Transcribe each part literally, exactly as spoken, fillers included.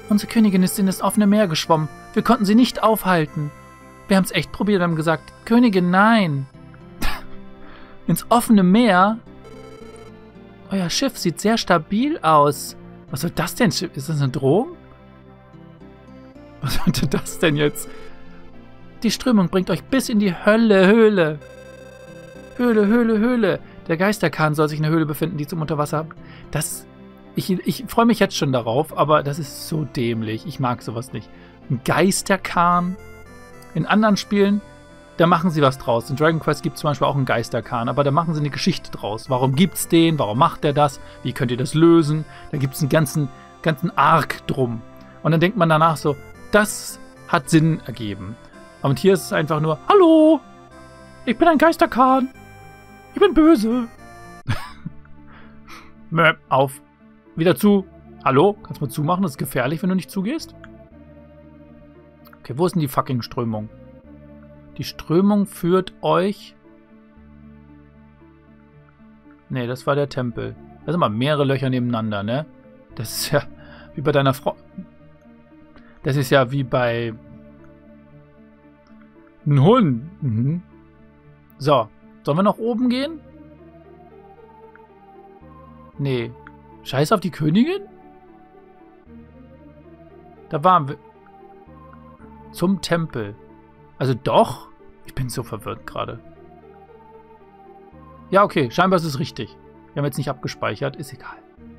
Unsere Königin ist in das offene Meer geschwommen. Wir konnten sie nicht aufhalten. Wir haben es echt probiert und haben gesagt, Königin, nein. Ins offene Meer? Euer Schiff sieht sehr stabil aus. Was soll das denn? Ist das eine Drohung? Was sollte das denn jetzt? Die Strömung bringt euch bis in die Hölle, Höhle. Höhle, Höhle, Höhle. Der Geisterkahn soll sich in der Höhle befinden, die zum Unterwasser... Das... Ich, ich freue mich jetzt schon darauf, aber das ist so dämlich. Ich mag sowas nicht. Ein Geisterkahn. In anderen Spielen, da machen sie was draus. In Dragon Quest gibt es zum Beispiel auch einen Geisterkahn, aber da machen sie eine Geschichte draus. Warum gibt's den? Warum macht er das? Wie könnt ihr das lösen? Da gibt es einen ganzen, ganzen Arc drum. Und dann denkt man danach so, das hat Sinn ergeben. Und hier ist es einfach nur, hallo, ich bin ein Geisterkahn. Ich bin böse. Auf. Wieder zu. Hallo? Kannst du mal zumachen? Das ist gefährlich, wenn du nicht zugehst. Okay, wo ist denn die fucking Strömung? Die Strömung führt euch... Nee, das war der Tempel. Da sind mal mehrere Löcher nebeneinander, ne? Das ist ja wie bei deiner Frau... Das ist ja wie bei... Ein Hund. Mhm. So. Sollen wir nach oben gehen? Nee. Scheiß auf die Königin? Da waren wir... Zum Tempel. Also doch? Ich bin so verwirrt gerade. Ja, okay. Scheinbar ist es richtig. Wir haben jetzt nicht abgespeichert. Ist egal.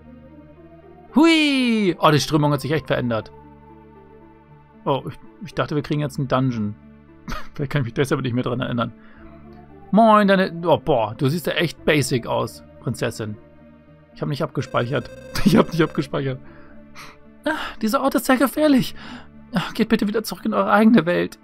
Hui! Oh, die Strömung hat sich echt verändert. Oh, ich, ich dachte, wir kriegen jetzt einen Dungeon. Vielleicht kann ich mich deshalb nicht mehr dran erinnern. Moin, deine... Oh, boah, du siehst ja echt basic aus, Prinzessin. Ich habe nicht abgespeichert. Ich habe nicht abgespeichert. Ach, dieser Ort ist sehr gefährlich. Ach, geht bitte wieder zurück in eure eigene Welt.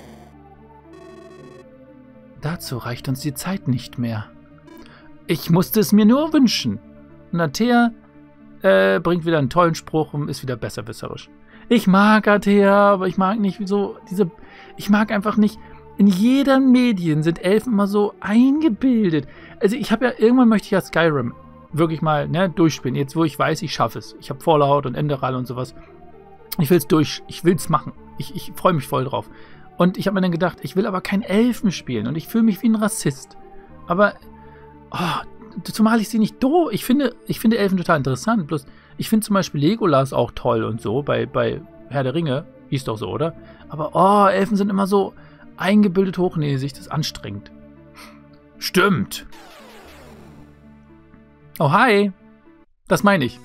Dazu reicht uns die Zeit nicht mehr. Ich musste es mir nur wünschen. Und Athea äh, bringt wieder einen tollen Spruch und ist wieder besserwisserisch. Ich mag Athea, aber ich mag nicht so diese... Ich mag einfach nicht... In jedem Medien sind Elfen immer so eingebildet. Also ich habe ja... Irgendwann möchte ich ja Skyrim wirklich mal ne, durchspielen. Jetzt, wo ich weiß, ich schaffe es. Ich habe Fallout und Enderal und sowas. Ich will es durch. Ich will es machen. Ich, ich freue mich voll drauf. Und ich habe mir dann gedacht, ich will aber kein Elfen spielen. Und ich fühle mich wie ein Rassist. Aber... Oh, zumal ich sie nicht doof... Ich finde, ich finde Elfen total interessant. Bloß, ich finde zum Beispiel Legolas auch toll und so. Bei, bei Herr der Ringe. Hieß doch so, oder? Aber, oh, Elfen sind immer so eingebildet hochnäsig. Das ist anstrengend. Stimmt. Oh, hi. Das meine ich.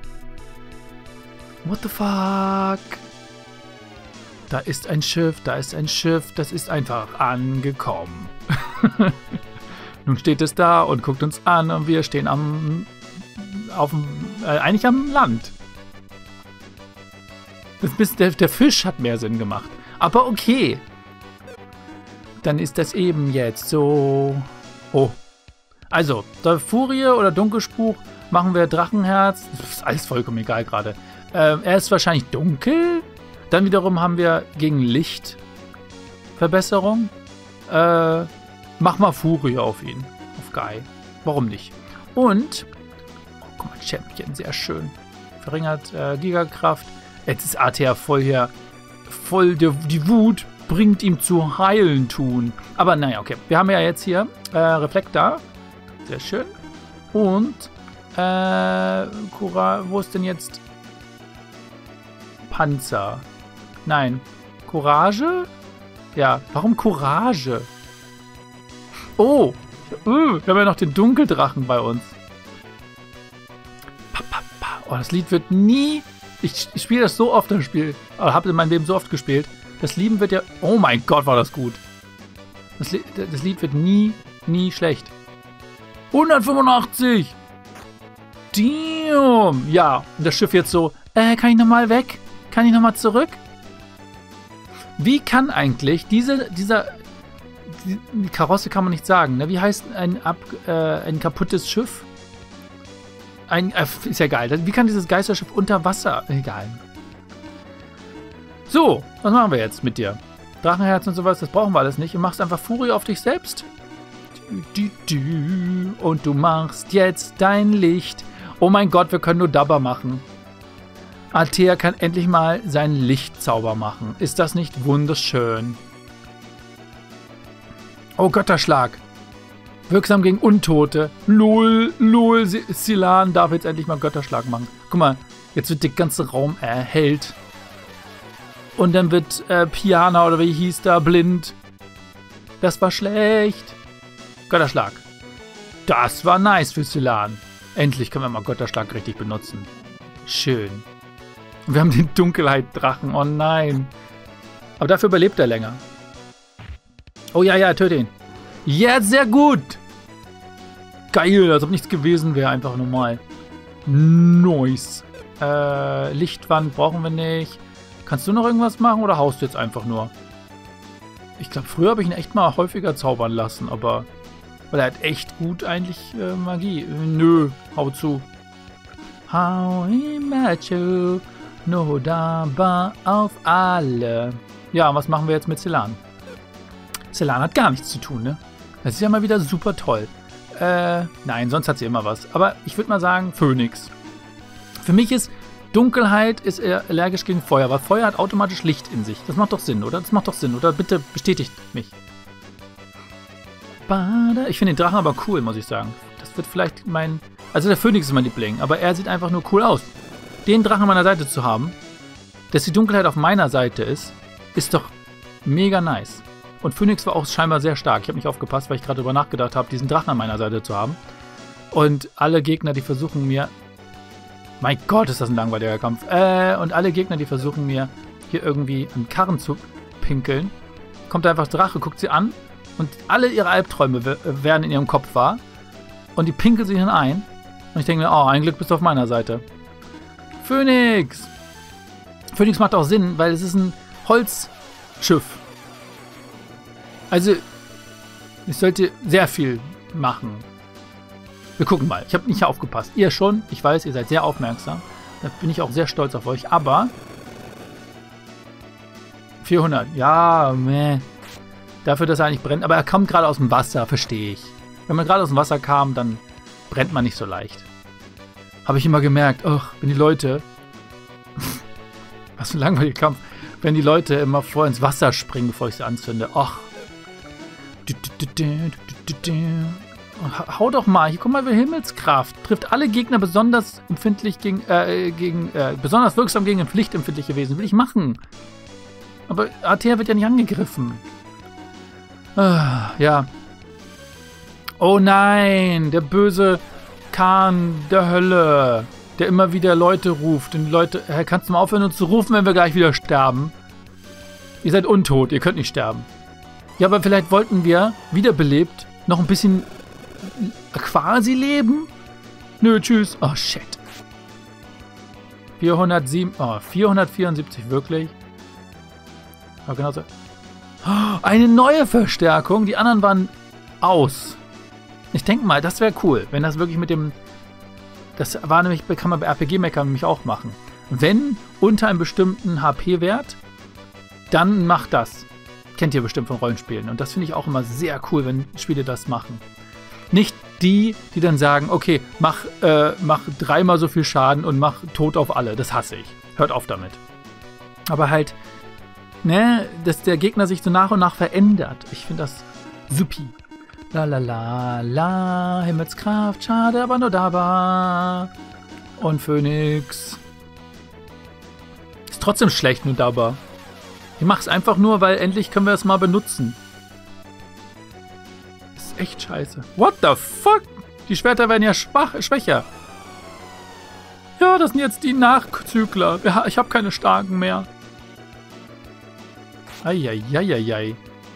What the fuck? Da ist ein Schiff, da ist ein Schiff. Das ist einfach angekommen. Nun steht es da und guckt uns an und wir stehen am... auf dem... Äh, eigentlich am Land. Das, der, der Fisch hat mehr Sinn gemacht. Aber okay. Dann ist das eben jetzt so... Oh. Also, der Furie oder Dunkelspruch machen wir Drachenherz. Das ist alles vollkommen egal gerade. Ähm, er ist wahrscheinlich dunkel. Dann wiederum haben wir gegen Licht Verbesserung. Äh, mach mal Furie auf ihn. Auf Guy. Warum nicht? Und, oh, guck mal, Champion, sehr schön. Verringert äh, Gigakraft. Jetzt ist Athea voll hier. Voll der, die Wut bringt ihm zu heilen tun. Aber naja, okay. Wir haben ja jetzt hier äh, Reflektor. Sehr schön. Und, äh, Cora, wo ist denn jetzt Panzer? Nein. Courage? Ja, warum Courage? Oh, uh, wir haben ja noch den Dunkeldrachen bei uns. Oh, das Lied wird nie... Ich, ich spiele das so oft, das Spiel. Oder habe in meinem Leben so oft gespielt. Das Lied wird ja... Oh mein Gott, war das gut. Das, Lied, das Lied wird nie, nie schlecht. hundertfünfundachtzig! Damn! Ja, und das Schiff jetzt so... Äh, kann ich nochmal weg? Kann ich nochmal zurück? Wie kann eigentlich diese, dieser... Die, die Karosse kann man nicht sagen, ne? Wie heißt ein, ab, äh, ein kaputtes Schiff? Ein, äh, ist ja geil. Wie kann dieses Geisterschiff unter Wasser... Egal. So, was machen wir jetzt mit dir? Drachenherz und sowas, das brauchen wir alles nicht. Du machst einfach Furie auf dich selbst. Du, du, du. Und du machst jetzt dein Licht. Oh mein Gott, wir können nur Dabber machen. Altea kann endlich mal seinen Lichtzauber machen. Ist das nicht wunderschön? Oh, Götterschlag. Wirksam gegen Untote. Lol, lol, Silan darf jetzt endlich mal Götterschlag machen. Guck mal, jetzt wird der ganze Raum erhellt. Und dann wird äh, Piana, oder wie hieß da, blind. Das war schlecht. Götterschlag. Das war nice für Silan. Endlich können wir mal Götterschlag richtig benutzen. Schön. Und wir haben den Dunkelheit-Drachen. Oh nein. Aber dafür überlebt er länger. Oh ja, ja, töte ihn. Ja, yeah, sehr gut. Geil, als ob nichts gewesen wäre. Einfach normal. Nice. Äh, Lichtwand brauchen wir nicht. Kannst du noch irgendwas machen oder haust du jetzt einfach nur? Ich glaube, früher habe ich ihn echt mal häufiger zaubern lassen, aber... Weil er hat echt gut eigentlich äh, Magie. Nö, hau zu. Hau Imachu, no daba auf alle. Ja, und was machen wir jetzt mit Celan? Celan hat gar nichts zu tun, ne? Das ist ja mal wieder super toll. Äh, nein, sonst hat sie immer was. Aber ich würde mal sagen, Phönix. Für mich ist Dunkelheit ist er allergisch gegen Feuer, weil Feuer hat automatisch Licht in sich. Das macht doch Sinn, oder? Das macht doch Sinn, oder? Bitte bestätigt mich. Ich finde den Drachen aber cool, muss ich sagen. Das wird vielleicht mein... Also der Phönix ist mein Liebling, aber er sieht einfach nur cool aus. Den Drachen an meiner Seite zu haben, dass die Dunkelheit auf meiner Seite ist, ist doch mega nice. Und Phönix war auch scheinbar sehr stark. Ich habe nicht aufgepasst, weil ich gerade darüber nachgedacht habe, diesen Drachen an meiner Seite zu haben. Und alle Gegner, die versuchen mir... Mein Gott, ist das ein langweiliger Kampf. Äh, und alle Gegner, die versuchen mir hier irgendwie einen Karren zu pinkeln, kommt einfach Drache, guckt sie an und alle ihre Albträume werden in ihrem Kopf wahr. Und die pinkeln sie hinein. Und ich denke mir, oh, ein Glück bist du auf meiner Seite. Phönix! Phönix macht auch Sinn, weil es ist ein Holzschiff. Also, ich sollte sehr viel machen. Wir gucken mal. Ich habe nicht aufgepasst. Ihr schon. Ich weiß, ihr seid sehr aufmerksam. Da bin ich auch sehr stolz auf euch. Aber vierhundert. Ja, meh. Dafür, dass er eigentlich brennt. Aber er kommt gerade aus dem Wasser, verstehe ich. Wenn man gerade aus dem Wasser kam, dann brennt man nicht so leicht. Habe ich immer gemerkt. Ach, wenn die Leute... Was für ein langweiliger Kampf. Wenn die Leute immer vor ins Wasser springen, bevor ich sie anzünde. Ach. Hau doch mal. Hier, guck mal, wie Himmelskraft. Trifft alle Gegner besonders empfindlich gegen, äh, gegen, äh, besonders wirksam gegen pflichtempfindliche Wesen. Will ich machen. Aber Altea wird ja nicht angegriffen. Ah, ja. Oh nein, der böse Kahn der Hölle, der immer wieder Leute ruft. Und die Leute, hey, kannst du mal aufhören, uns zu rufen, wenn wir gleich wieder sterben? Ihr seid untot, ihr könnt nicht sterben. Ja, aber vielleicht wollten wir, wiederbelebt, noch ein bisschen quasi leben? Nö, tschüss. Oh, shit. vierhundertsieben, oh, vierhundertvierundsiebzig, wirklich? Oh, genau so. Oh, eine neue Verstärkung, die anderen waren aus. Ich denke mal, das wäre cool, wenn das wirklich mit dem... Das war nämlich, kann man bei R P G-Meckern nämlich auch machen. Wenn unter einem bestimmten H P-Wert, dann macht das. Kennt ihr bestimmt von Rollenspielen. Und das finde ich auch immer sehr cool, wenn Spiele das machen. Nicht die, die dann sagen, okay, mach, äh, mach dreimal so viel Schaden und mach Tod auf alle. Das hasse ich. Hört auf damit. Aber halt, ne, dass der Gegner sich so nach und nach verändert. Ich finde das supi. La la la la, Himmelskraft, schade, aber nur da war. Und Phönix. Ist trotzdem schlecht, nur dabei. Ich mach's einfach nur, weil endlich können wir es mal benutzen. Ist echt scheiße. What the fuck? Die Schwerter werden ja schwach, schwächer. Ja, das sind jetzt die Nachzügler. Ja, ich habe keine starken mehr. Eieieiei.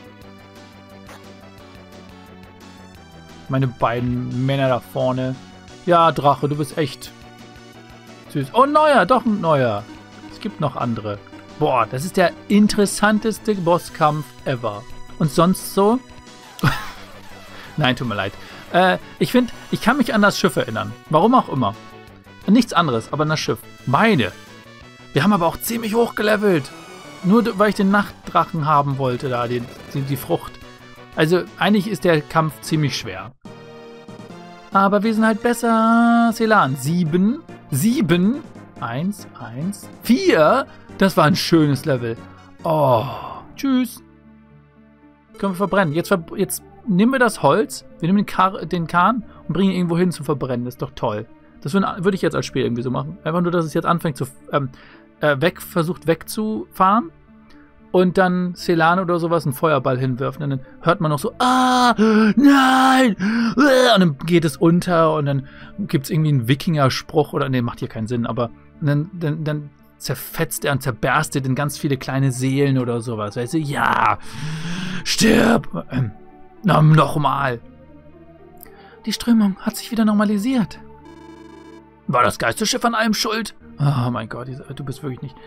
Meine beiden Männer da vorne. Ja, Drache, du bist echt süß. Oh, neuer, doch ein neuer. Es gibt noch andere. Boah, das ist der interessanteste Bosskampf ever. Und sonst so? Nein, tut mir leid. Äh, ich finde, ich kann mich an das Schiff erinnern. Warum auch immer. Nichts anderes, aber an das Schiff. Meine. Wir haben aber auch ziemlich hochgelevelt. Nur weil ich den Nachtdrachen haben wollte, da, die, die, die Frucht. Also, eigentlich ist der Kampf ziemlich schwer. Aber wir sind halt besser. Celan, sieben. Sieben? Eins, eins, vier. Das war ein schönes Level. Oh, tschüss. Können wir verbrennen. Jetzt, ver jetzt nehmen wir das Holz, wir nehmen den, Kar den Kahn und bringen ihn irgendwo hin zum Verbrennen. Das ist doch toll. Das würde würd ich jetzt als Spiel irgendwie so machen. Einfach nur, dass es jetzt anfängt zu ähm, äh, weg, versucht wegzufahren und dann Celan oder sowas einen Feuerball hinwirft. Und dann hört man noch so, ah, nein! Und dann geht es unter und dann gibt es irgendwie einen Wikinger-Spruch oder, nee, macht hier keinen Sinn, aber dann, dann, dann zerfetzt er und zerberstet in ganz viele kleine Seelen oder sowas. Weißt du, ja, stirb! Ähm, na, nochmal. Die Strömung hat sich wieder normalisiert. War das Geisterschiff an allem schuld? Oh mein Gott, du bist wirklich nicht...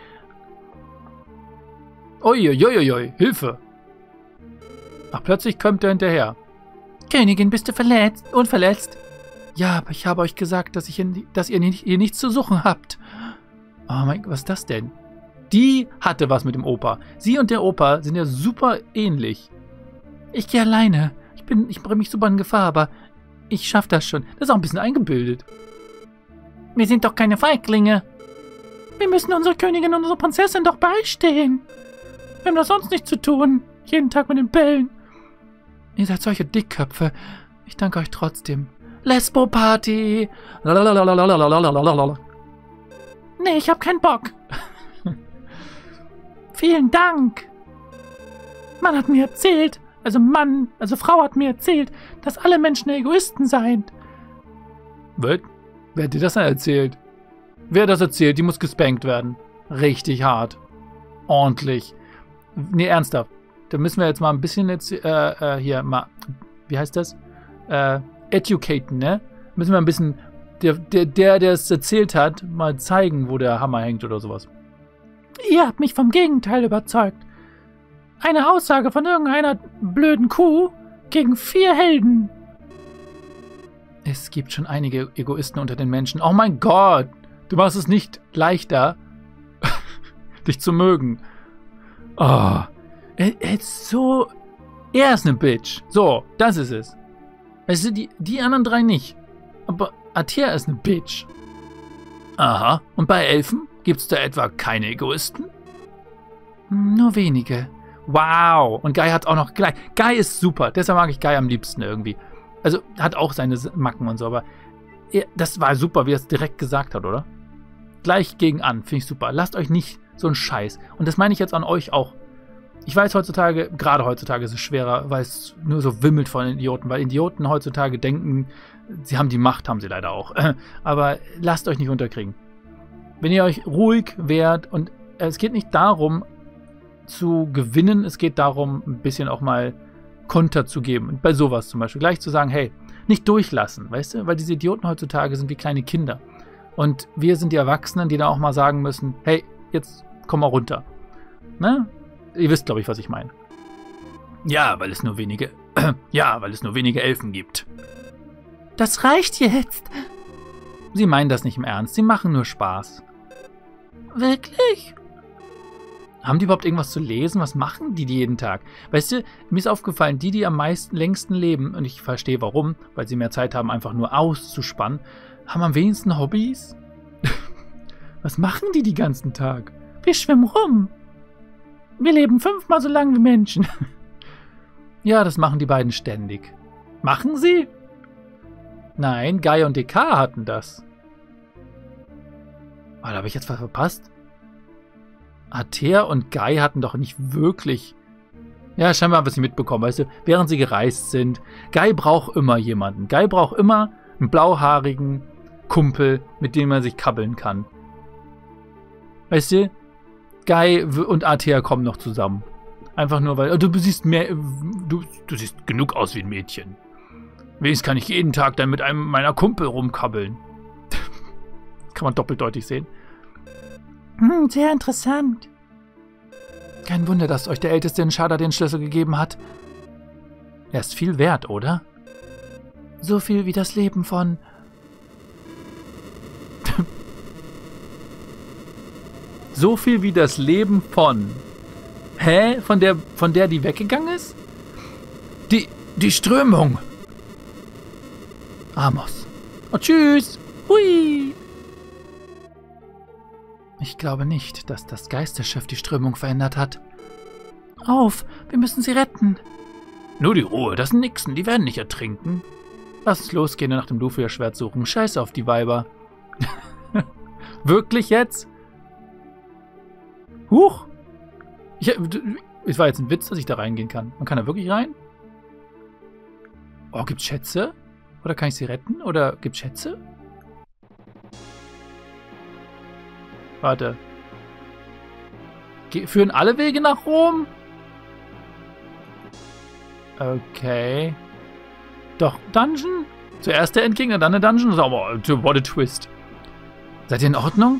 Uiuiuiui, Hilfe! Ach, plötzlich kommt er hinterher. Königin, bist du verletzt? Unverletzt? Ja, aber ich habe euch gesagt, dass, ich in, dass ihr nicht, ihr nichts zu suchen habt. Oh mein Gott, was ist das denn? Die hatte was mit dem Opa. Sie und der Opa sind ja super ähnlich. Ich gehe alleine. Ich bin, ich bringe mich super in Gefahr, aber ich schaffe das schon. Das ist auch ein bisschen eingebildet. Wir sind doch keine Feiglinge. Wir müssen unsere Königin und unsere Prinzessin doch beistehen. Wir haben das sonst nichts zu tun. Jeden Tag mit den Bällen. Ihr seid solche Dickköpfe. Ich danke euch trotzdem. Lesbo-Party. Nee, ich hab keinen Bock. Vielen Dank. Mann hat mir erzählt, also Mann, also Frau hat mir erzählt, dass alle Menschen Egoisten seien. Was? Wer hat dir das denn erzählt? Wer hat das erzählt? Die muss gespankt werden. Richtig hart. Ordentlich. Nee, ernsthaft. Da müssen wir jetzt mal ein bisschen jetzt, äh, äh, hier, mal, wie heißt das? Äh, educaten, ne? Müssen wir ein bisschen, der, der, der, der es erzählt hat, mal zeigen, wo der Hammer hängt oder sowas. Ihr habt mich vom Gegenteil überzeugt. Eine Aussage von irgendeiner blöden Kuh gegen vier Helden. Es gibt schon einige Egoisten unter den Menschen. Oh mein Gott, du machst es nicht leichter, dich zu mögen. Oh, er, er ist so... Er ist eine Bitch. So, das ist es. Weißt du, die, die anderen drei nicht. Aber Altair ist eine Bitch. Aha, und bei Elfen gibt es da etwa keine Egoisten? Nur wenige. Wow, und Guy hat auch noch gleich... Guy ist super, deshalb mag ich Guy am liebsten irgendwie. Also, hat auch seine Macken und so, aber er, das war super, wie er es direkt gesagt hat, oder? Gleich gegen an, finde ich super. Lasst euch nicht so einen Scheiß. Und das meine ich jetzt an euch auch. Ich weiß heutzutage, gerade heutzutage ist es schwerer, weil es nur so wimmelt von Idioten, weil Idioten heutzutage denken, sie haben die Macht, haben sie leider auch. Aber lasst euch nicht unterkriegen. Wenn ihr euch ruhig wehrt, und es geht nicht darum zu gewinnen, es geht darum, ein bisschen auch mal Konter zu geben. Bei sowas zum Beispiel. Gleich zu sagen, hey, nicht durchlassen, weißt du? Weil diese Idioten heutzutage sind wie kleine Kinder. Und wir sind die Erwachsenen, die da auch mal sagen müssen, hey, jetzt komm mal runter. Ne? Ihr wisst, glaube ich, was ich meine. Ja, weil es nur wenige, ja, weil es nur wenige Elfen gibt. Das reicht jetzt. Sie meinen das nicht im Ernst. Sie machen nur Spaß. Wirklich? Haben die überhaupt irgendwas zu lesen? Was machen die jeden Tag? Weißt du, mir ist aufgefallen, die, die am meisten, längsten leben, und ich verstehe warum, weil sie mehr Zeit haben, einfach nur auszuspannen, haben am wenigsten Hobbys. Was machen die den ganzen Tag? Wir schwimmen rum. Wir leben fünfmal so lang wie Menschen. Ja, das machen die beiden ständig. Machen sie? Nein, Guy und D K hatten das. Oh, da habe ich jetzt was verpasst. Altair und Guy hatten doch nicht wirklich... Ja, scheinbar haben wir es nicht mitbekommen, weißt du, während sie gereist sind. Guy braucht immer jemanden. Guy braucht immer einen blauhaarigen Kumpel, mit dem man sich kabbeln kann. Weißt du, Guy und Altair kommen noch zusammen. Einfach nur, weil du siehst mehr, du, du siehst genug aus wie ein Mädchen. Wenigstens kann ich jeden Tag dann mit einem meiner Kumpel rumkabbeln. Kann man doppeldeutig sehen. Hm, sehr interessant. Kein Wunder, dass euch der Älteste in Shada den Schlüssel gegeben hat. Er ist viel wert, oder? So viel wie das Leben von... so viel wie das Leben von... Hä? Von der, von der, die weggegangen ist? Die, die Strömung. Amos. Oh, tschüss. Hui. Ich glaube nicht, dass das Geisterschiff die Strömung verändert hat. Auf, wir müssen sie retten. Nur die Ruhe, das sind Nixen, die werden nicht ertrinken. Lass uns losgehen und nach dem Lufia-Schwert suchen. Scheiß auf die Weiber. Wirklich jetzt? Huch! Ich, es war jetzt ein Witz, dass ich da reingehen kann. Man kann da wirklich rein? Oh, gibt's Schätze? Oder kann ich sie retten? Oder gibt's Schätze? Warte. Ge- führen alle Wege nach Rom? Okay. Doch, Dungeon? Zuerst der Endgegner, dann der Dungeon? Aber what a twist. Seid ihr in Ordnung?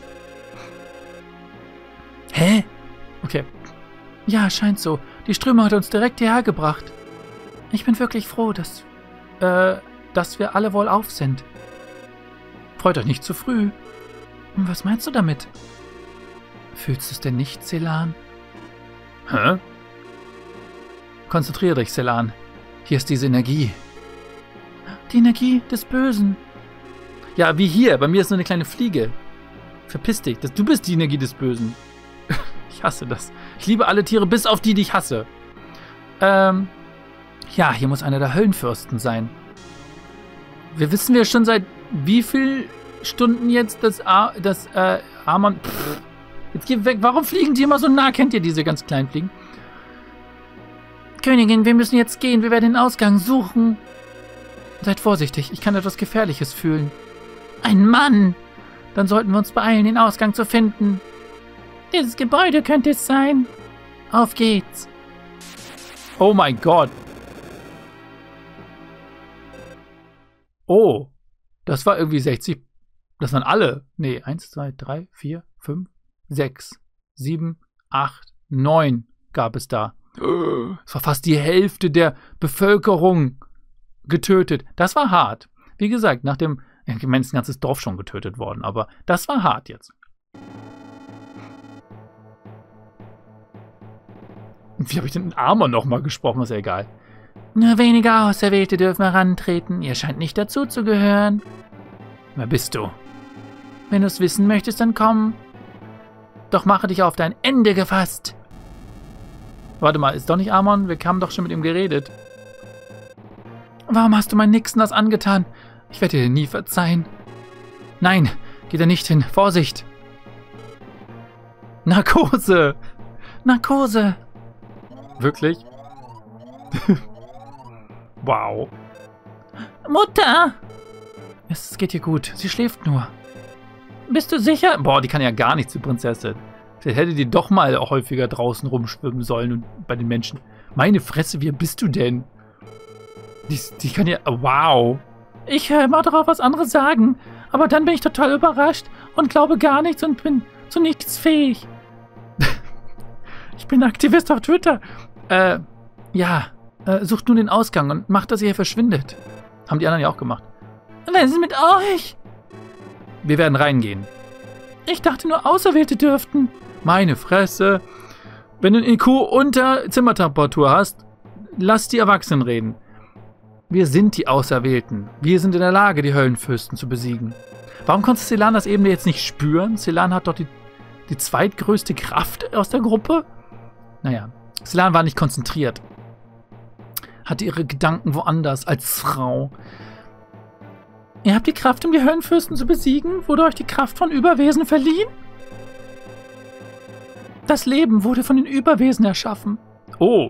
Hä? Okay. Ja, scheint so. Die Strömung hat uns direkt hierher gebracht. Ich bin wirklich froh, dass, äh, dass wir alle wohlauf sind. Freut euch nicht zu früh. Was meinst du damit? Fühlst du es denn nicht, Celan? Hä? Konzentriere dich, Celan. Hier ist diese Energie. Die Energie des Bösen. Ja, wie hier. Bei mir ist nur eine kleine Fliege. Verpiss dich. Das, du bist die Energie des Bösen. Ich hasse das. Ich liebe alle Tiere, bis auf die, die ich hasse. Ähm, ja, hier muss einer der Höllenfürsten sein. Wir wissen wir schon seit wie viel Stunden jetzt, dass A das, äh, Amon... Pff, jetzt geh weg. Warum fliegen die immer so nah? Kennt ihr diese ganz kleinen Fliegen? Königin, wir müssen jetzt gehen. Wir werden den Ausgang suchen. Seid vorsichtig. Ich kann etwas Gefährliches fühlen. Ein Mann! Dann sollten wir uns beeilen, den Ausgang zu finden. Dieses Gebäude könnte es sein. Auf geht's. Oh mein Gott. Oh. Das war irgendwie sechzig. Das waren alle. Nee, eins, zwei, drei, vier, fünf, sechs, sieben, acht, neun gab es da. Es war fast die Hälfte der Bevölkerung getötet. Das war hart. Wie gesagt, nach dem... Ich meine, ist ein ganzes Dorf schon getötet worden, aber das war hart jetzt. Wie habe ich den Armer nochmal gesprochen? Ist ja egal. Nur wenige Auserwählte dürfen herantreten. Ihr scheint nicht dazu zu gehören. Wer bist du? Wenn du es wissen möchtest, dann komm. Doch mache dich auf dein Ende gefasst. Warte mal, ist doch nicht Amon? Wir haben doch schon mit ihm geredet. Warum hast du meinen Nixen das angetan? Ich werde dir nie verzeihen. Nein, geh da nicht hin. Vorsicht. Narkose. Narkose. Wirklich? Wow. Mutter! Es geht ihr gut. Sie schläft nur. Bist du sicher? Boah, die kann ja gar nichts, die Prinzessin. Vielleicht hätte die doch mal häufiger draußen rumschwimmen sollen und bei den Menschen. Meine Fresse, wie bist du denn? Die, die kann ja... Wow. Ich höre immer darauf, was andere sagen. Aber dann bin ich total überrascht und glaube gar nichts und bin zu nichts fähig. Ich bin Aktivist auf Twitter. Äh, ja. Äh, sucht nun den Ausgang und macht, dass ihr hier verschwindet. Haben die anderen ja auch gemacht. Was ist mit euch? Wir werden reingehen. Ich dachte nur Auserwählte dürften. Meine Fresse. Wenn du einen I Q unter Zimmertemperatur hast, lass die Erwachsenen reden. Wir sind die Auserwählten. Wir sind in der Lage, die Höllenfürsten zu besiegen. Warum konnte Celan das eben jetzt nicht spüren? Celan hat doch die, die zweitgrößte Kraft aus der Gruppe. Naja, Celan war nicht konzentriert. Hatte ihre Gedanken woanders als Frau. Ihr habt die Kraft, um die Höllenfürsten zu besiegen? Wurde euch die Kraft von Überwesen verliehen? Das Leben wurde von den Überwesen erschaffen. Oh.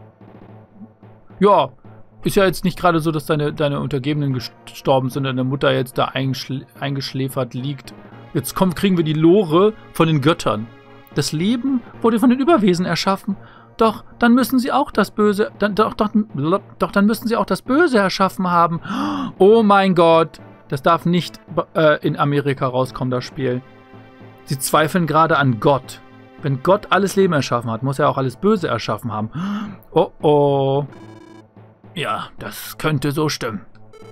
Ja, ist ja jetzt nicht gerade so, dass deine, deine Untergebenen gestorben sind und deine Mutter jetzt da eingeschl eingeschläfert liegt. Jetzt kommt, kriegen wir die Lore von den Göttern. Das Leben wurde von den Überwesen erschaffen. Doch, dann müssen sie auch das Böse, dann, doch, doch, doch, dann müssen sie auch das Böse erschaffen haben. Oh mein Gott. Das darf nicht äh, in Amerika rauskommen, das Spiel. Sie zweifeln gerade an Gott. Wenn Gott alles Leben erschaffen hat, muss er auch alles Böse erschaffen haben. Oh oh. Ja, das könnte so stimmen.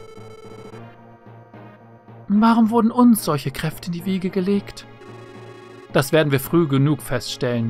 Warum wurden uns solche Kräfte in die Wiege gelegt? Das werden wir früh genug feststellen.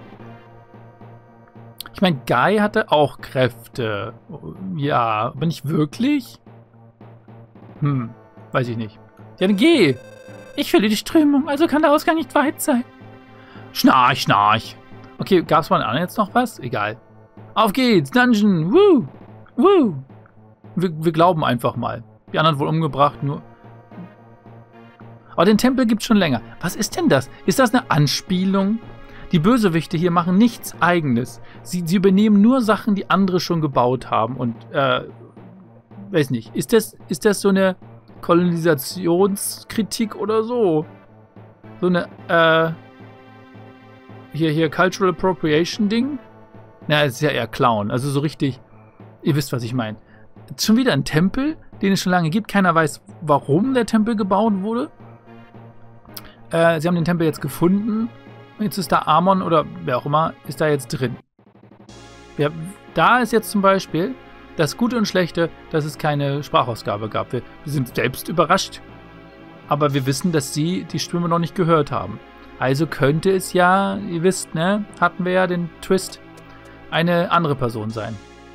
Ich meine, Guy hatte auch Kräfte. Ja, aber nicht wirklich? Hm, weiß ich nicht. Ja, dann geh! Ich fühle die Strömung, also kann der Ausgang nicht weit sein. Schnarch, schnarch. Okay, gab es von anderen jetzt noch was? Egal. Auf geht's, Dungeon. Woo, woo. Wir, wir glauben einfach mal. Die anderen wohl umgebracht, nur... Aber den Tempel gibt's schon länger. Was ist denn das? Ist das eine Anspielung? Die Bösewichte hier machen nichts Eigenes. Sie, sie übernehmen nur Sachen, die andere schon gebaut haben. Und, äh, weiß nicht. Ist das, ist das so eine Kolonisationskritik oder so? So eine, äh, hier, hier, Cultural Appropriation Ding? Na, es ist ja eher Clown. Also so richtig, ihr wisst, was ich meine. Schon wieder ein Tempel, den es schon lange gibt. Keiner weiß, warum der Tempel gebaut wurde. Äh, sie haben den Tempel jetzt gefunden. Jetzt ist da Amon oder wer auch immer, ist da jetzt drin. Ja, da ist jetzt zum Beispiel das Gute und Schlechte, dass es keine Sprachausgabe gab. Wir, wir sind selbst überrascht. Aber wir wissen, dass sie die Stimme noch nicht gehört haben. Also könnte es ja, ihr wisst, ne, hatten wir ja den Twist, eine andere Person sein.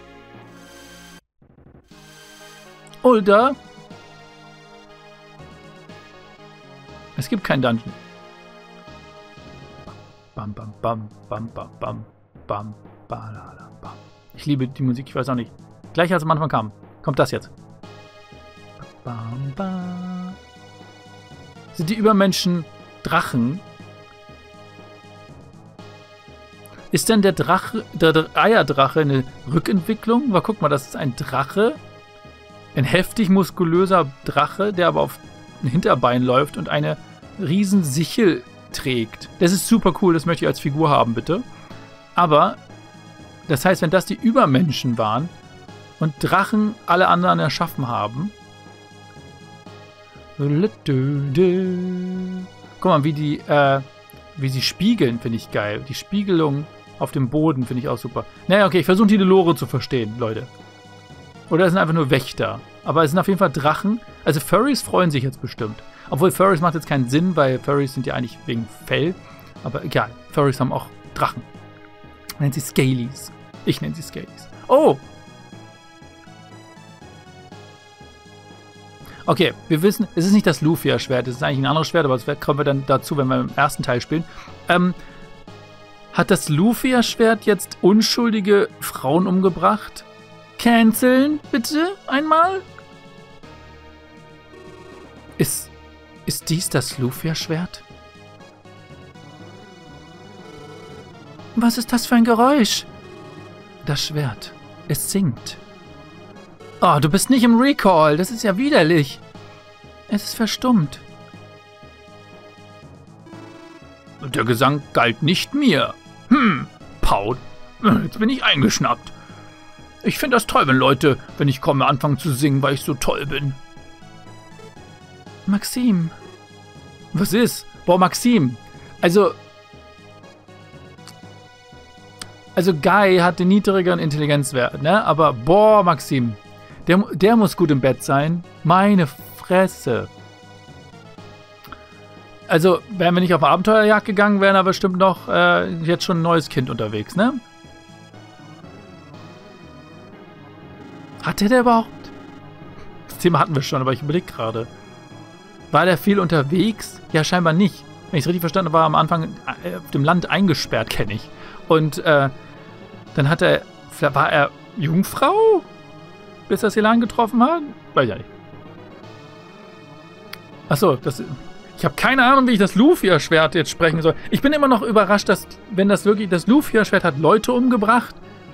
Ulda. Es gibt kein Dungeon. Bam, bam, bam, bam, bam, bam, bam, bam, bam. Ich liebe die Musik, ich weiß auch nicht. Gleich als am Anfang kam, kommt das jetzt. Bam, bam. Sind die Übermenschen Drachen? Ist denn der Drache, der Eierdrache eine Rückentwicklung? Aber guck mal, das ist ein Drache. Ein heftig muskulöser Drache, der aber auf ein Hinterbein läuft und eine riesen Sichel trägt. Das ist super cool, das möchte ich als Figur haben, bitte. Aber, das heißt, wenn das die Übermenschen waren und Drachen alle anderen erschaffen haben. Guck mal, wie die, äh, wie sie spiegeln, finde ich geil. Die Spiegelung auf dem Boden finde ich auch super. Naja, okay, ich versuche die Lore zu verstehen, Leute. Oder es sind einfach nur Wächter. Aber es sind auf jeden Fall Drachen. Also Furries freuen sich jetzt bestimmt. Obwohl Furries macht jetzt keinen Sinn, weil Furries sind ja eigentlich wegen Fell. Aber egal, Furries haben auch Drachen. Nennen sie Scalies. Ich nenne sie Scalies. Oh! Okay, wir wissen, es ist nicht das Lufia-Schwert, es ist eigentlich ein anderes Schwert, aber das kommen wir dann dazu, wenn wir im ersten Teil spielen. Ähm, hat das Lufia-Schwert jetzt unschuldige Frauen umgebracht? Canceln, bitte, einmal? Ist, ist dies das Lufia-Schwert? Was ist das für ein Geräusch? Das Schwert, es singt. Oh, du bist nicht im Recall. Das ist ja widerlich. Es ist verstummt. Der Gesang galt nicht mir. Hm, Paul. Jetzt bin ich eingeschnappt. Ich finde das toll, wenn Leute, wenn ich komme, anfangen zu singen, weil ich so toll bin. Maxim. Was ist? Boah, Maxim. Also... Also Guy hat den niedrigeren Intelligenzwert, ne? Aber boah, Maxim. Der, der muss gut im Bett sein. Meine Fresse. Also, wären wir nicht auf Abenteuerjagd gegangen, wären aber bestimmt noch äh, jetzt schon ein neues Kind unterwegs, ne? Hatte der überhaupt? Das Thema hatten wir schon, aber ich überlege gerade. War der viel unterwegs? Ja, scheinbar nicht. Wenn ich es richtig verstanden habe, war er am Anfang auf dem Land eingesperrt, kenne ich. Und äh, dann hat er, war er Jungfrau? Bis er Selan getroffen hat? Weiß ich ja nicht. Achso, das... Ich habe keine Ahnung, wie ich das Lufia-Schwert jetzt sprechen soll. Ich bin immer noch überrascht, dass, wenn das wirklich... Das Lufia-Schwert hat Leute umgebracht.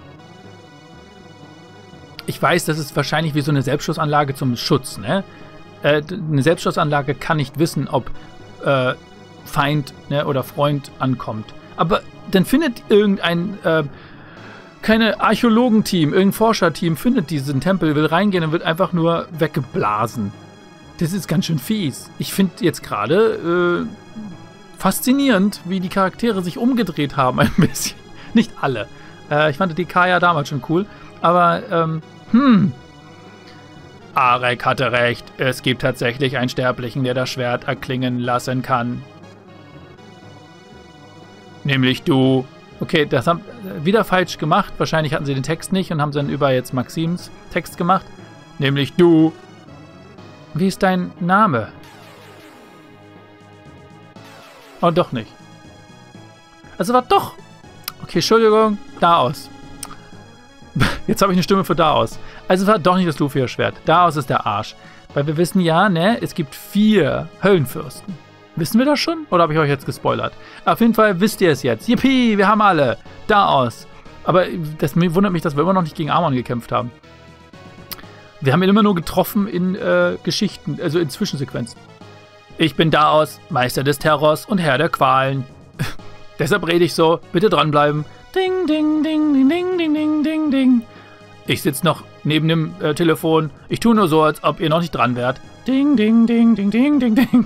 Ich weiß, das ist wahrscheinlich wie so eine Selbstschussanlage zum Schutz, ne? Äh, eine Selbstschussanlage kann nicht wissen, ob äh, Feind, ne, oder Freund ankommt. Aber dann findet irgendein... Äh, keine Archäologenteam, irgendein Forscherteam findet diesen Tempel, will reingehen und wird einfach nur weggeblasen. Das ist ganz schön fies. Ich finde jetzt gerade äh, faszinierend, wie die Charaktere sich umgedreht haben ein bisschen. Nicht alle. Äh, ich fand die Kaya damals schon cool. Aber, ähm, hm. Arek hatte recht. Es gibt tatsächlich einen Sterblichen, der das Schwert erklingen lassen kann. Nämlich du. Okay, das haben wieder falsch gemacht. Wahrscheinlich hatten sie den Text nicht und haben dann über jetzt Maxims Text gemacht. Nämlich du. Wie ist dein Name? Oh, doch nicht. Also war doch... Okay, Entschuldigung, Daos. Jetzt habe ich eine Stimme für Daos. Also war doch nicht das Lufia-Schwert. Daos ist der Arsch. Weil wir wissen ja, ne, es gibt vier Höllenfürsten. Wissen wir das schon? Oder habe ich euch jetzt gespoilert? Auf jeden Fall wisst ihr es jetzt. Yippie, wir haben alle. Daos. Aber das wundert mich, dass wir immer noch nicht gegen Amon gekämpft haben. Wir haben ihn immer nur getroffen in äh, Geschichten, also in Zwischensequenzen. Ich bin Daos, Meister des Terrors und Herr der Qualen. Deshalb rede ich so. Bitte dranbleiben. Ding, ding, ding, ding, ding, ding, ding, ding, ding. Ich sitze noch neben dem äh, Telefon. Ich tue nur so, als ob ihr noch nicht dran wärt. Ding, ding, ding, ding, ding, ding, ding.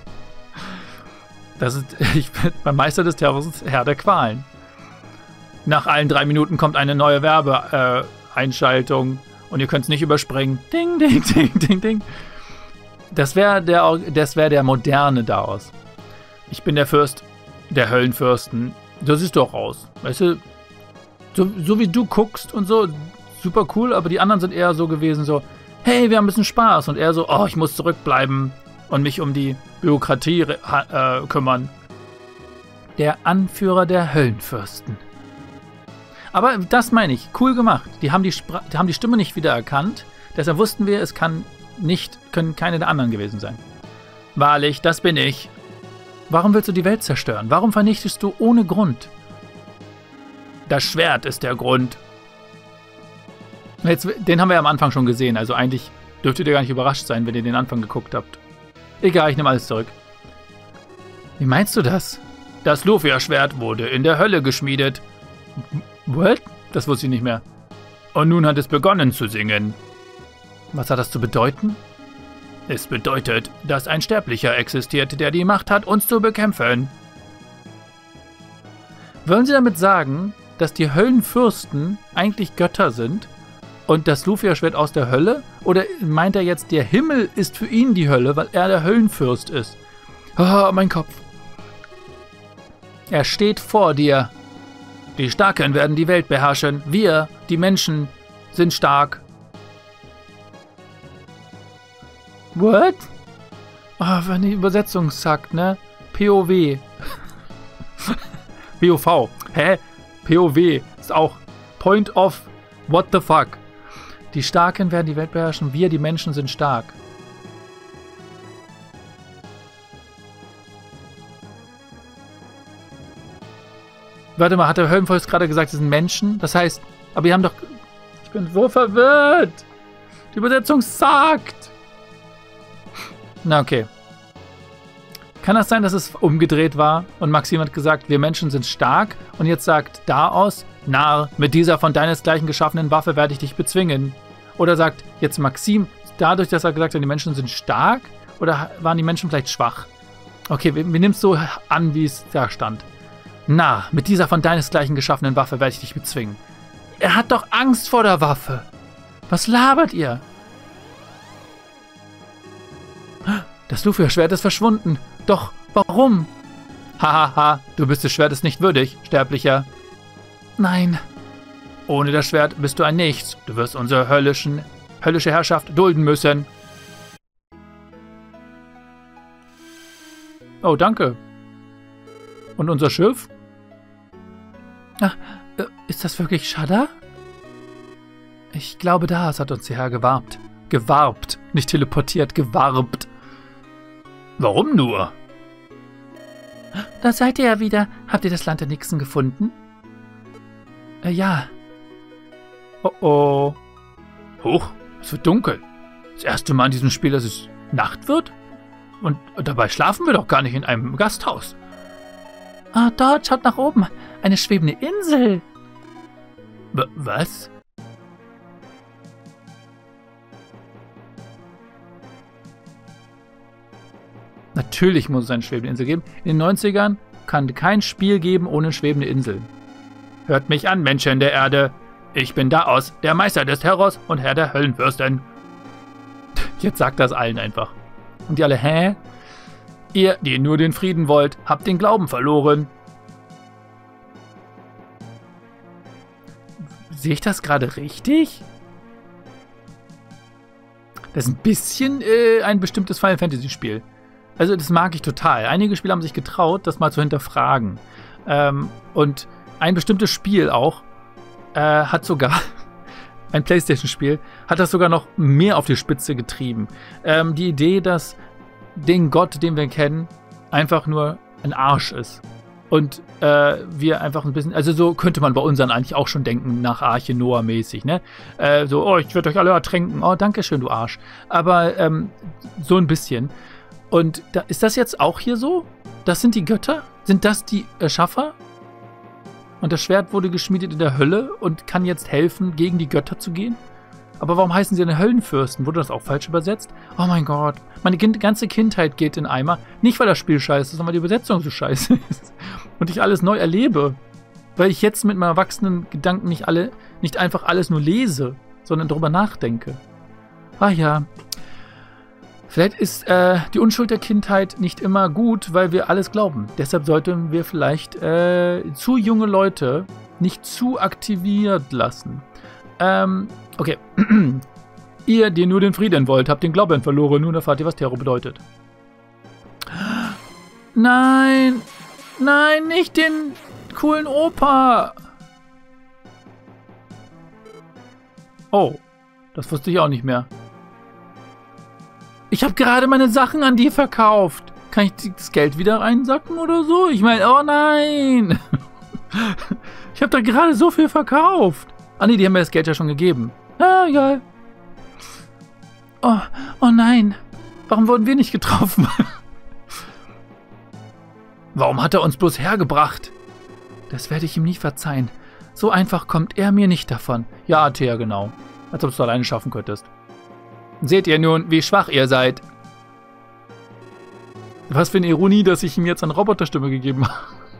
Das ist, ich bin beim Meister des Terrors, Herr der Qualen. Nach allen drei Minuten kommt eine neue Werbeeinschaltung äh, und ihr könnt es nicht überspringen. Ding, ding, ding, ding, ding. Das wäre der, das wär der moderne Daos. Ich bin der Fürst der Höllenfürsten. So siehst du auch aus. Weißt du, so, so wie du guckst und so, super cool, aber die anderen sind eher so gewesen, so, hey, wir haben ein bisschen Spaß. Und er so, oh, ich muss zurückbleiben und mich um die Bürokratie äh, kümmern. Der Anführer der Höllenfürsten. Aber das meine ich, cool gemacht. Die haben die, Spra die haben die Stimme nicht wiedererkannt, deshalb wussten wir, es kann nicht, können keine der anderen gewesen sein. Wahrlich, das bin ich. Warum willst du die Welt zerstören? Warum vernichtest du ohne Grund? Das Schwert ist der Grund. Jetzt, den haben wir ja am Anfang schon gesehen, also eigentlich dürftet ihr gar nicht überrascht sein, wenn ihr den Anfang geguckt habt. Egal, ich nehme alles zurück. Wie meinst du das? Das Lufia-Schwert wurde in der Hölle geschmiedet. What? Das wusste ich nicht mehr. Und nun hat es begonnen zu singen. Was hat das zu bedeuten? Es bedeutet, dass ein Sterblicher existiert, der die Macht hat, uns zu bekämpfen. Wollen Sie damit sagen, dass die Höllenfürsten eigentlich Götter sind und das Lufia-Schwert aus der Hölle? Oder meint er jetzt, der Himmel ist für ihn die Hölle, weil er der Höllenfürst ist? Oh, mein Kopf. Er steht vor dir. Die Starken werden die Welt beherrschen. Wir, die Menschen, sind stark. What? Oh, wenn die Übersetzung sagt, ne? P O W. P O V. Hä? P O W ist auch Point of What the fuck. Die Starken werden die Welt beherrschen. Wir, die Menschen, sind stark. Warte mal, hat der Höllenfürst gerade gesagt, es sind Menschen? Das heißt, aber wir haben doch... Ich bin so verwirrt. Die Übersetzung sagt... Na, okay. Kann das sein, dass es umgedreht war und Maxim hat gesagt, wir Menschen sind stark und jetzt sagt Daos, Narr, mit dieser von deinesgleichen geschaffenen Waffe werde ich dich bezwingen. Oder sagt jetzt Maxim, dadurch, dass er gesagt hat, die Menschen sind stark, oder waren die Menschen vielleicht schwach? Okay, wir, wir nehmen es so an, wie es da stand. Narr, mit dieser von deinesgleichen geschaffenen Waffe werde ich dich bezwingen. Er hat doch Angst vor der Waffe. Was labert ihr? Das Lufia-Schwert ist verschwunden. Doch, warum? Hahaha, ha, ha, du bist des Schwertes nicht würdig, Sterblicher. Nein. Ohne das Schwert bist du ein Nichts. Du wirst unsere höllischen, höllische Herrschaft dulden müssen. Oh, danke. Und unser Schiff? Ach, ist das wirklich Shadda? Ich glaube, das hat uns hierher gewarbt. Gewarbt, nicht teleportiert, gewarbt. Warum nur? Da seid ihr ja wieder. Habt ihr das Land der Nixen gefunden? Äh, ja. Oh oh. Huch, es wird dunkel. Das erste Mal in diesem Spiel, dass es Nacht wird? Und dabei schlafen wir doch gar nicht in einem Gasthaus. Ah, dort, schaut nach oben. Eine schwebende Insel. W- was? Natürlich muss es eine schwebende Insel geben. In den neunzigern kann kein Spiel geben ohne schwebende Inseln. Hört mich an, Menschen der Erde. Ich bin Daos, der Meister des Terrors und Herr der Höllenfürsten. Jetzt sagt das allen einfach. Und die alle, hä? Ihr, die nur den Frieden wollt, habt den Glauben verloren. Sehe ich das gerade richtig? Das ist ein bisschen äh, ein bestimmtes Final Fantasy Spiel. Also das mag ich total. Einige Spieler haben sich getraut, das mal zu hinterfragen. Ähm, und ein bestimmtes Spiel auch äh, hat sogar, ein PlayStation-Spiel, hat das sogar noch mehr auf die Spitze getrieben. Ähm, die Idee, dass den Gott, den wir kennen, einfach nur ein Arsch ist. Und äh, wir einfach ein bisschen, also so könnte man bei unseren eigentlich auch schon denken, nach Arche Noah mäßig, ne? Äh, so, oh, ich werde euch alle ertränken. Oh, danke schön, du Arsch. Aber ähm, so ein bisschen. Und da, ist das jetzt auch hier so? Das sind die Götter? Sind das die Erschaffer? Und das Schwert wurde geschmiedet in der Hölle und kann jetzt helfen, gegen die Götter zu gehen? Aber warum heißen sie denn Höllenfürsten? Wurde das auch falsch übersetzt? Oh mein Gott, meine kind ganze Kindheit geht in Eimer. Nicht, weil das Spiel scheiße ist, sondern weil die Übersetzung so scheiße ist. Und ich alles neu erlebe. Weil ich jetzt mit meinen erwachsenen Gedanken nicht, alle, nicht einfach alles nur lese, sondern darüber nachdenke. Ah ja. Vielleicht ist äh, die Unschuld der Kindheit nicht immer gut, weil wir alles glauben. Deshalb sollten wir vielleicht äh, zu junge Leute nicht zu aktiviert lassen. Ähm, okay. Ihr, die nur den Frieden wollt, habt den Glauben verloren. Nun erfahrt ihr, was Terror bedeutet. Nein! Nein, nicht den coolen Opa! Oh, das wusste ich auch nicht mehr. Ich habe gerade meine Sachen an die verkauft. Kann ich das Geld wieder reinsacken oder so? Ich meine, oh nein! Ich habe da gerade so viel verkauft. Ah nee, die haben mir das Geld ja schon gegeben. Ah, egal. Oh, oh nein. Warum wurden wir nicht getroffen? Warum hat er uns bloß hergebracht? Das werde ich ihm nie verzeihen. So einfach kommt er mir nicht davon. Ja, Athea, genau. Als ob du es alleine schaffen könntest. Seht ihr nun, wie schwach ihr seid? Was für eine Ironie, dass ich ihm jetzt eine Roboterstimme gegeben habe.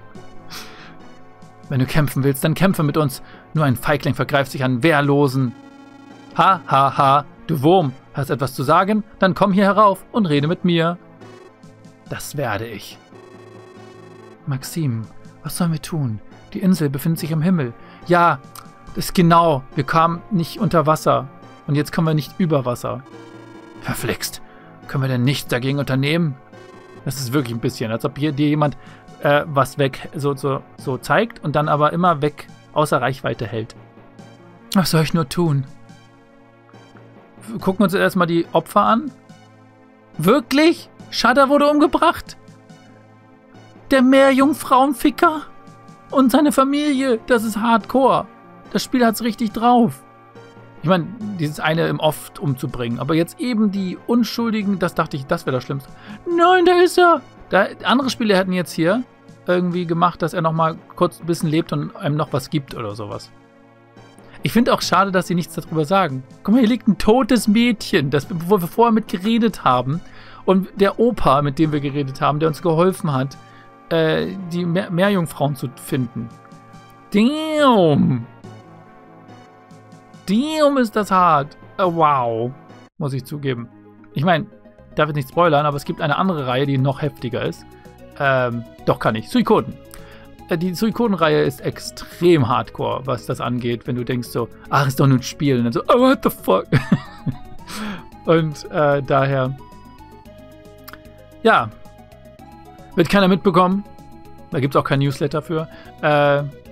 Wenn du kämpfen willst, dann kämpfe mit uns. Nur ein Feigling vergreift sich an Wehrlosen. Ha, ha, ha. Du Wurm, hast etwas zu sagen? Dann komm hier herauf und rede mit mir. Das werde ich. Maxim, was sollen wir tun? Die Insel befindet sich im Himmel. Ja, das ist genau. Wir kamen nicht unter Wasser. Und jetzt kommen wir nicht über Wasser. Verflixt. Können wir denn nichts dagegen unternehmen? Das ist wirklich ein bisschen, als ob hier dir jemand äh, was weg so, so, so zeigt und dann aber immer weg außer Reichweite hält. Was soll ich nur tun? Gucken wir uns erstmal die Opfer an. Wirklich? Shadda wurde umgebracht? Der Meerjungfrauenficker? Und seine Familie? Das ist Hardcore. Das Spiel hat's richtig drauf. Ich meine, dieses eine im Off umzubringen. Aber jetzt eben die Unschuldigen, das dachte ich, das wäre das Schlimmste. Nein, da ist er! Da, andere Spiele hätten jetzt hier irgendwie gemacht, dass er nochmal kurz ein bisschen lebt und einem noch was gibt oder sowas. Ich finde auch schade, dass sie nichts darüber sagen. Guck mal, hier liegt ein totes Mädchen, das, wo wir vorher mit geredet haben. Und der Opa, mit dem wir geredet haben, der uns geholfen hat, äh, die Meer Meerjungfrauen zu finden. Damn! Damn, ist das hart. Oh, wow. Muss ich zugeben. Ich meine, ich darf jetzt nicht spoilern, aber es gibt eine andere Reihe, die noch heftiger ist. Ähm, doch kann ich. Suikoden. Äh, die Suikoden-Reihe ist extrem hardcore, was das angeht, wenn du denkst so, ach, ist doch nur ein Spiel. Und dann so, oh, what the fuck? Und äh, daher, ja, wird keiner mitbekommen. Da gibt es auch kein Newsletter für. Äh,